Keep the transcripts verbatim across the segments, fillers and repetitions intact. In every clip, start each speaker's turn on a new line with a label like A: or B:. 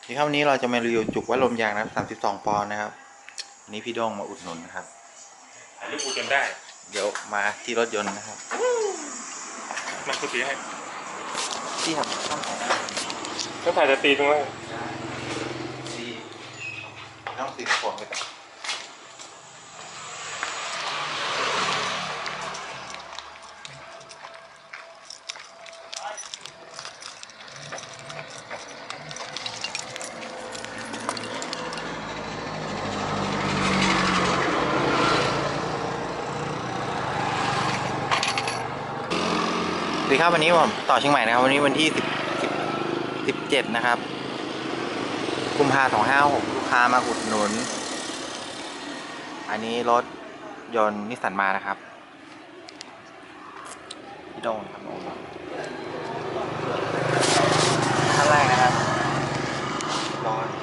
A: ที่ครับวันนี้เราจะมารีวิวจุกวัดลมยางนะครับสามสิบสองปอนด์นะครับวันนี้พี่โด้งมาอุดหนุนนะครับ
B: ถ่ายรูปกูจนได้
A: เดี๋ยวมาที่รถยนต์นะครับ
B: มันกูตีให้
A: ที่ทำต้องถ่ายได้
B: ต้องถ่ายจะตีตรงนั้น
A: ดีต้องตีขวงไปก่อนสวัสดีครับวันนี้ผมต่อเชียงใหม่นะครับวันนี้วันที่สิบสิบเจ็ดนะครับกุมภาสองห้าหกลูกค้ามาอุดหนุนอันนี้รถยนต์นิสสันมานะครับพี่โด้งครับขั้นแรกนะครับร้อน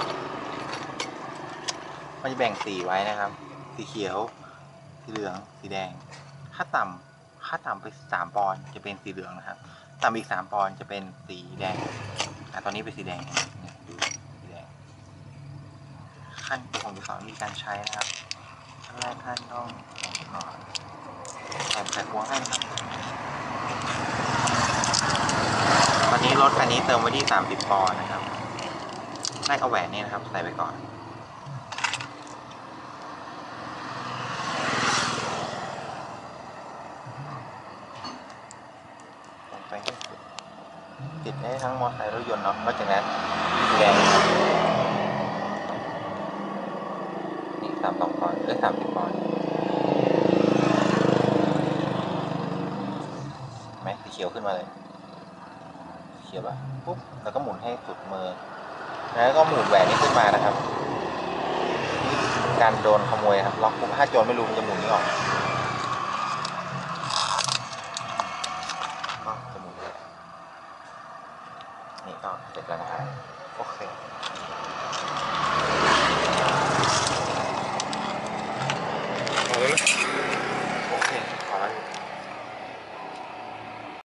A: มันจะแบ่งสีไว้นะครับสีเขียวสีเหลืองสีแดงถ้าต่ำถ้าต่ำไปสามปอนด์จะเป็นสีเหลืองนะครับต่ำอีกสามปอนด์จะเป็นสีแดงอ่ะตอนนี้เป็นสีแดงเนี่ยดูสีแดงขั้นผมจะสอนวิธีการใช้นะครับขั้นแรกท่านต้องนอนแอบใส่หัวให้นะครับตอนนี้รถคันนี้เติมไว้ที่สามสิบปอนด์นะครับแรกเอาแหวนนี่นะครับใส่ไปก่อนไปติดได้ทั้งมอเตอร์ไซค์รถยนต์เนาะก็จากนั้นสีแดงนี่สามสองปอนด์หรือสามสิบปอนด์ไหมสีเขียวขึ้นมาเลยเขียวป่ะปุ๊บแล้วก็หมุนให้สุดมือแล้วก็หมุนแหวนนี้ขึ้นมานะครับการโดนขโมยครับล็อกปุ๊บถ้าโจรไม่รู้มันจะหมุนนี้ออกก็จะหมุนนี่ก็เสร็จแล้วนะครับโอเค